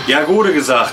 Ja, Gute gesagt.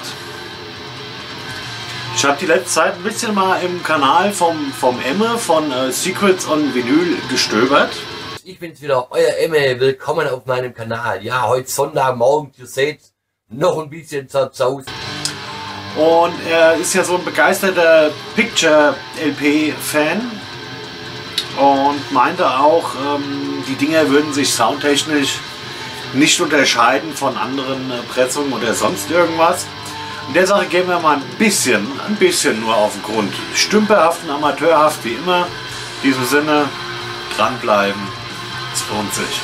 Ich habe die letzte Zeit ein bisschen mal im Kanal vom Emme von Secrets on Vinyl gestöbert. Ich bin's wieder, euer Emme, willkommen auf meinem Kanal. Ja, heute Sonntagmorgen, ihr seht, noch ein bisschen zerzaust. Und er ist ja so ein begeisterter Picture-LP-Fan und meinte auch, die Dinger würden sich soundtechnisch nicht unterscheiden von anderen Pressungen oder sonst irgendwas. In der Sache gehen wir mal ein bisschen nur auf den Grund. Stümperhaft und amateurhaft wie immer. In diesem Sinne, dranbleiben. Es lohnt sich.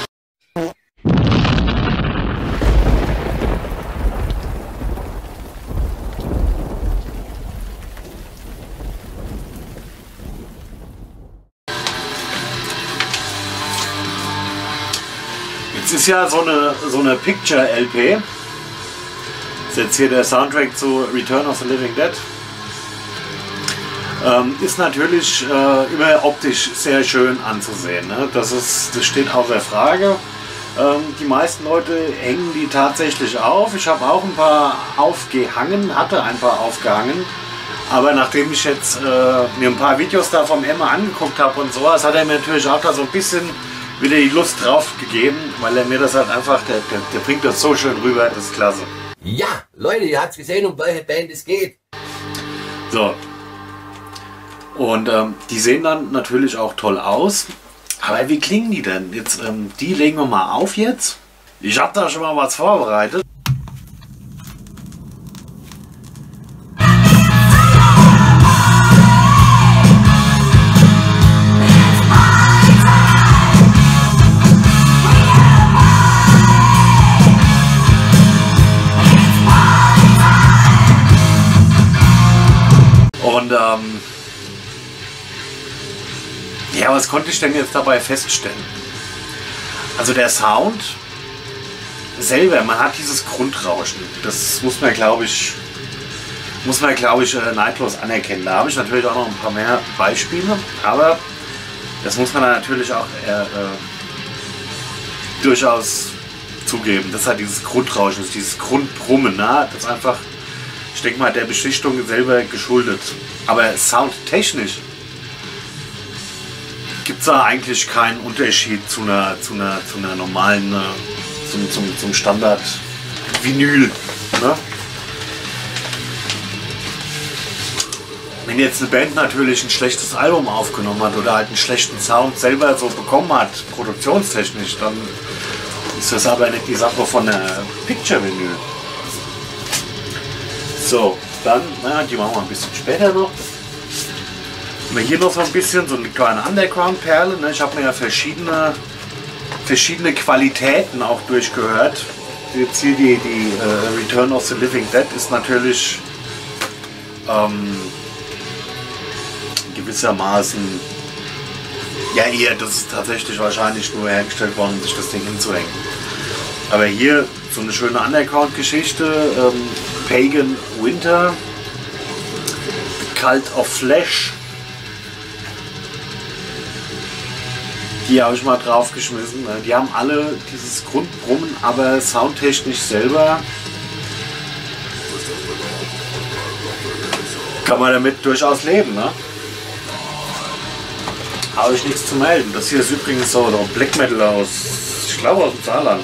Jetzt ist ja so eine Picture-LP. Das ist jetzt hier der Soundtrack zu Return of the Living Dead. Ist natürlich immer optisch sehr schön anzusehen. Ne? Das steht außer Frage. Die meisten Leute hängen die tatsächlich auf. Ich habe auch ein paar aufgehangen, hatte ein paar aufgehangen. Aber nachdem ich jetzt mir ein paar Videos da vom Emme angeguckt habe und sowas, hat er mir natürlich auch da so ein bisschen wieder die Lust drauf gegeben, weil er mir das halt einfach, der bringt das so schön rüber, das ist klasse. Ja, Leute, ihr habt gesehen, um welche Band es geht. So. Und die sehen dann natürlich auch toll aus. Aber wie klingen die denn? Jetzt, die legen wir mal auf jetzt. Ich habe da schon mal was vorbereitet. Und ja, was konnte ich denn jetzt dabei feststellen? Also der Sound selber, man hat dieses Grundrauschen. Das muss man glaube ich neidlos anerkennen. Da habe ich natürlich auch noch ein paar mehr Beispiele, aber das muss man dann natürlich auch durchaus zugeben. Das hat dieses Grundrauschen, dieses Grundbrummen, ne? Das ist einfach, ich denke mal, der Beschichtung selber geschuldet. Aber soundtechnisch gibt es da eigentlich keinen Unterschied zu einer normalen, zum Standard Vinyl. Ne? Wenn jetzt eine Band natürlich ein schlechtes Album aufgenommen hat oder halt einen schlechten Sound selber so bekommen hat, produktionstechnisch, dann ist das aber nicht die Sache von der Picture Vinyl. So, dann, die machen wir ein bisschen später noch. Haben wir hier noch so ein bisschen, so eine kleine Underground-Perle. Ne? Ich habe mir ja verschiedene Qualitäten auch durchgehört. Jetzt hier die Return of the Living Dead ist natürlich gewissermaßen, ja eher, das ist tatsächlich wahrscheinlich nur hergestellt worden, um sich das Ding hinzuhängen. Aber hier so eine schöne Underground-Geschichte, Pagan Winter, Cult of Flesh. Die habe ich mal draufgeschmissen. Die haben alle dieses Grundbrummen, aber soundtechnisch selber kann man damit durchaus leben. Ne? Habe ich nichts zu melden. Das hier ist übrigens so Black Metal aus, ich glaube aus dem Saarland.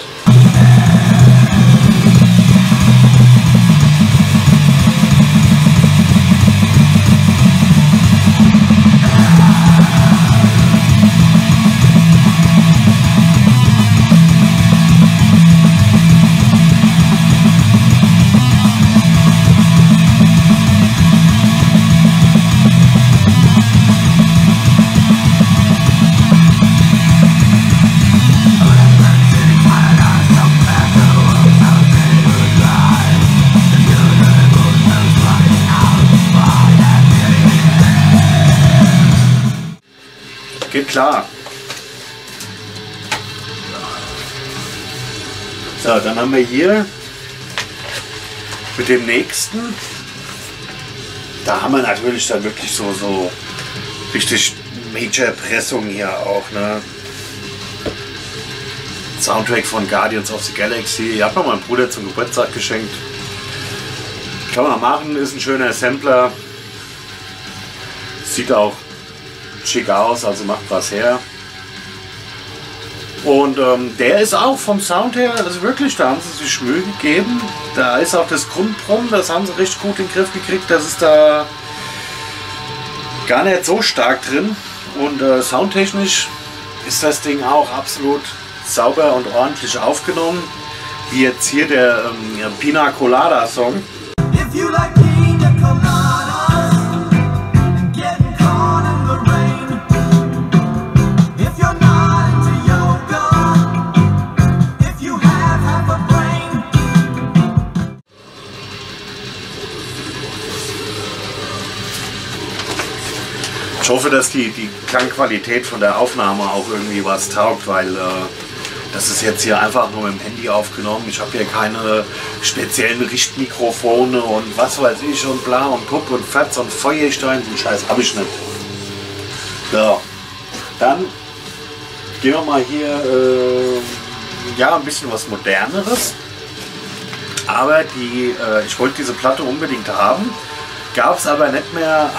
Geht klar. So, dann haben wir hier mit dem nächsten, da haben wir natürlich dann wirklich so richtig Major-Pressung hier auch, ne? Soundtrack von Guardians of the Galaxy. Ich habe mir meinem Bruder zum Geburtstag geschenkt. Kann man machen, ist ein schöner Sampler. Sieht auch schick aus, also macht was her. Und der ist auch vom Sound her, also wirklich, da haben sie sich Mühe gegeben. Da ist auch das Grundbrummen, das haben sie richtig gut in den Griff gekriegt. Das ist da gar nicht so stark drin. Und soundtechnisch ist das Ding auch absolut sauber und ordentlich aufgenommen. Wie jetzt hier der Pina Colada Song. If you like pina coladas and getting caught in the rain, if you're not into yoga, if you have half a brain. Ich hoffe, dass die Klangqualität von der Aufnahme auch irgendwie was taugt, weil das ist jetzt hier einfach nur mit dem Handy aufgenommen. Ich habe hier keine speziellen Richtmikrofone und was weiß ich und bla und Pupp und Fatz und Feuerstein. Den Scheiß habe ich nicht. So, dann gehen wir mal hier ja, ein bisschen was Moderneres. Aber ich wollte diese Platte unbedingt haben. Gab es aber nicht mehr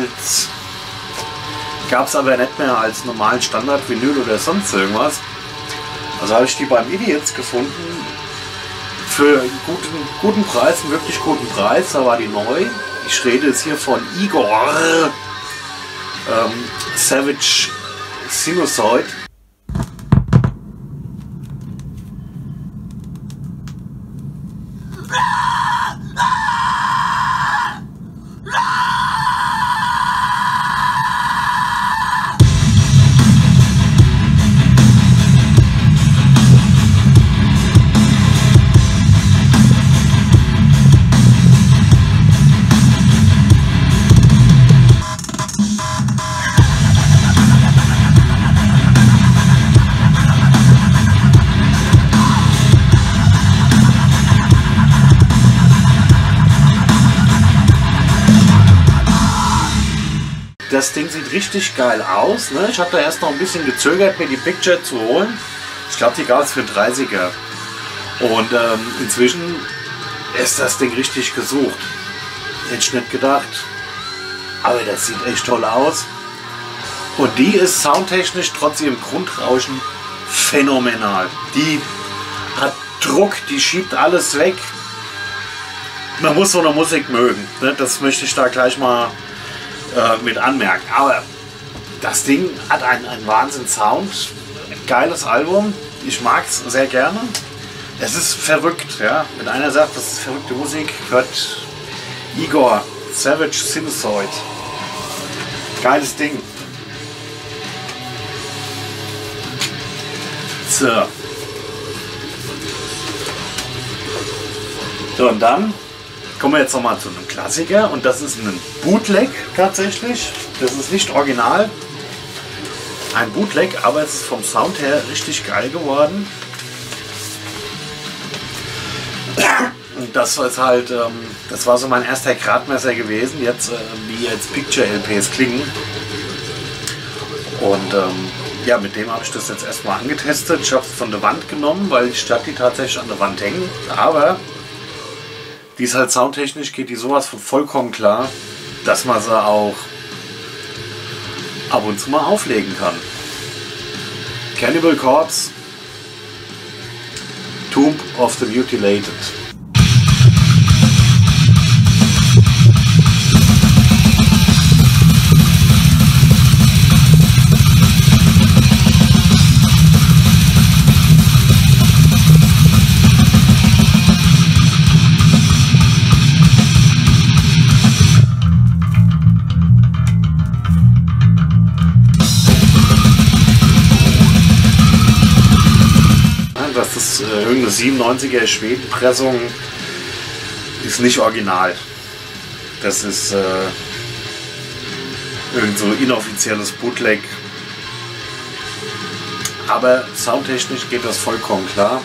als normalen Standard-Vinyl oder sonst irgendwas. Also habe ich die beim Idiots gefunden. Für einen guten Preis, einen wirklich guten Preis. Da war die neu. Ich rede jetzt hier von Igor Savage Sinusoid. Das Ding sieht richtig geil aus. Ne? Ich habe da erst noch ein bisschen gezögert, mir die Picture zu holen. Ich glaube, die gab es für 30er. Und inzwischen ist das Ding richtig gesucht. Hätte ich nicht gedacht. Aber das sieht echt toll aus. Und die ist soundtechnisch trotz ihrem Grundrauschen phänomenal. Die hat Druck, die schiebt alles weg. Man muss so eine Musik mögen. Ne? Das möchte ich da gleich mal mit anmerken. Aber das Ding hat einen Wahnsinn-Sound. Geiles Album. Ich mag es sehr gerne. Es ist verrückt. Ja? Wenn einer sagt, das ist verrückte Musik, hört Igor Savage Sinusoid. Geiles Ding. So. So, und dann kommen wir jetzt nochmal zu einem Klassiker und das ist ein Bootleg tatsächlich. Das ist nicht original. Ein Bootleg, aber es ist vom Sound her richtig geil geworden. Und das ist halt, das war so mein erster Gradmesser gewesen, jetzt wie jetzt Picture-LPs klingen. Und ja, mit dem habe ich das jetzt erstmal angetestet. Ich habe es von der Wand genommen, weil ich statt die tatsächlich an der Wand hängen. Aber die ist halt soundtechnisch, geht die sowas von vollkommen klar, dass man sie auch ab und zu mal auflegen kann. Cannibal Corpse, Tomb of the Mutilated. Das ist irgendeine 97er Schwedenpressung, ist nicht original. Das ist irgend so inoffizielles Bootleg. Aber soundtechnisch geht das vollkommen klar.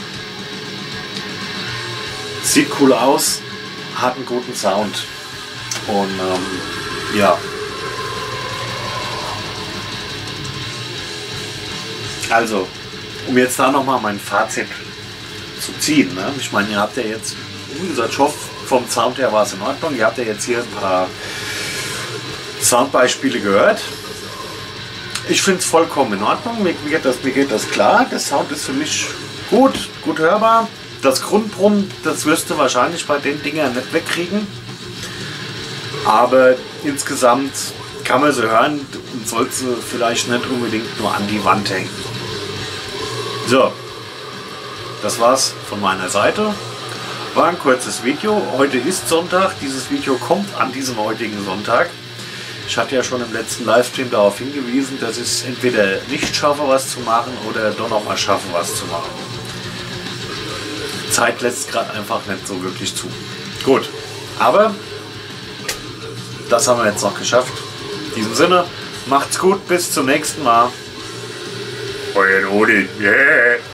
Sieht cool aus, hat einen guten Sound. Und ja. Also, um jetzt da nochmal mein Fazit zu ziehen. Ne? Ich meine, ihr habt ja jetzt, wie gesagt, ich hoffe, vom Sound her war es in Ordnung. Ihr habt ja jetzt hier ein paar Soundbeispiele gehört. Ich finde es vollkommen in Ordnung. Mir geht das klar. Der Sound ist für mich gut hörbar. Das Grundbrummen, das wirst du wahrscheinlich bei den Dingern nicht wegkriegen. Aber insgesamt kann man sie hören und soll sie vielleicht nicht unbedingt nur an die Wand hängen. So, das war's von meiner Seite. War ein kurzes Video. Heute ist Sonntag. Dieses Video kommt an diesem heutigen Sonntag. Ich hatte ja schon im letzten Livestream darauf hingewiesen, dass ich es entweder nicht schaffe, was zu machen, oder doch noch mal schaffe, was zu machen. Die Zeit lässt gerade einfach nicht so wirklich zu. Gut, aber das haben wir jetzt noch geschafft. In diesem Sinne, macht's gut, bis zum nächsten Mal. Euer Odin. Yeah.